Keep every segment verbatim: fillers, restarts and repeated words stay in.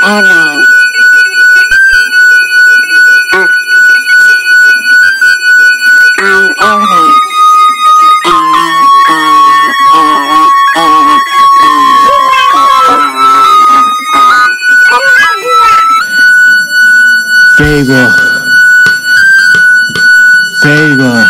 Amen. Uh, I'm Evelyn. Favor, favor,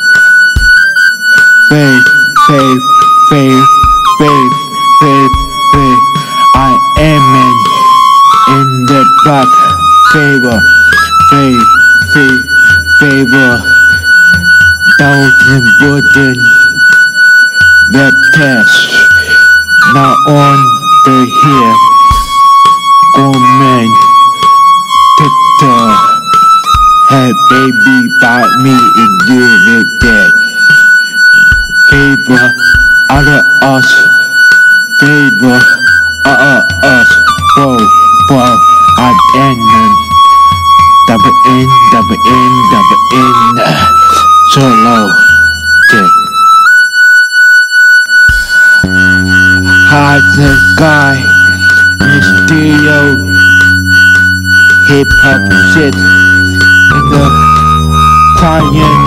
faith, faith, faith, faith, faith, faith. I am in, in the back. Favor, faith, faith, favor. Thousand burden, webcast. Now on the here. Woman. Hey baby, by me and you with that. Favor, other us. Favor, other us. Whoa, whoa, I'm in. Double in, double in, double in. Solo, yeah. Hide the guy, Mysterio. Hip hop shit in the client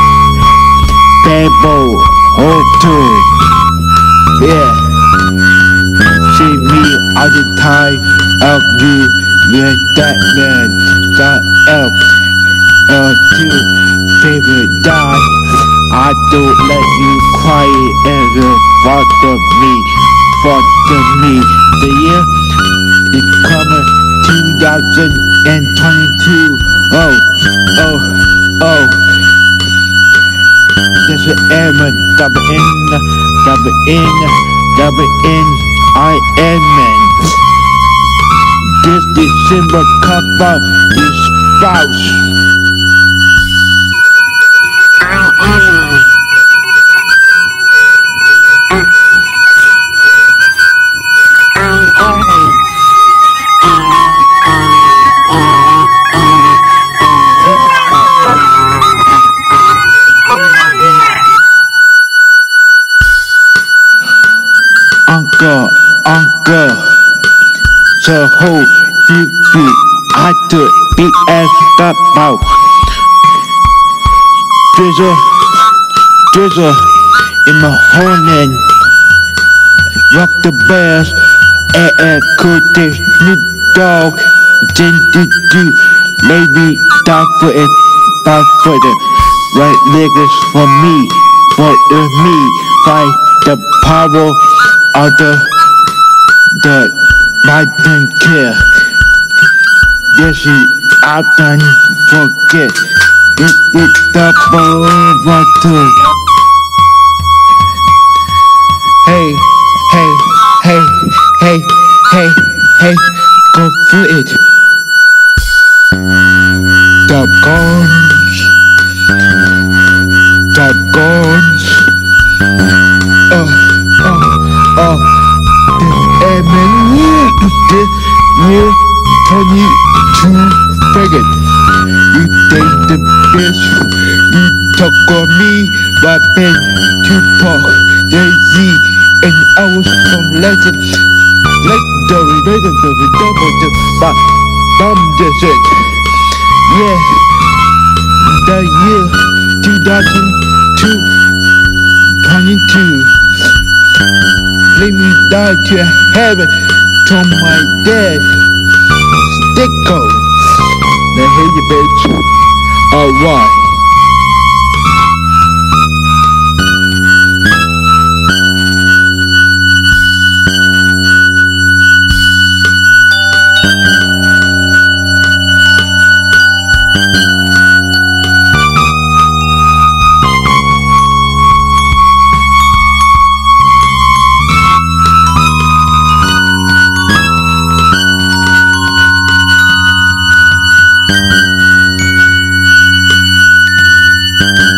Babel hotel. Yeah, see me all the time. I'll do with that man. Got out uh, to favorite die. I don't let you cry ever. Father me, father me. The year is coming. two thousand twenty-two. Oh, oh, oh. There's an error. Double in, double in, double in. I am man. This December cover is spouse. I am man. Uh, I'm Evelyn. Uncle, uncle, so who you be? I do big ass stop out. Drizzle, drizzle in my horn. Rock the bells, eh eh, cool taste, new dog. Then do do, maybe die for it, die for it. Right leg is for me, for me, fight the power. Other the I don't care. Yes, I don't forget. It is double water. Hey, hey, hey, hey, hey, hey, go for it. The guns, the guns. Oh, oh. Oh, this amen, this year twenty-two faggot. You think the bitch, you talk on me, my pen, Tupac, Jay-Z, and I was from legend, legendary, legendary, double the, but dumb just it. Yeah, the year two thousand twenty-two. Let me die to heaven, to my dad. Sticko. Now hear you, bitch. Alright. Uh,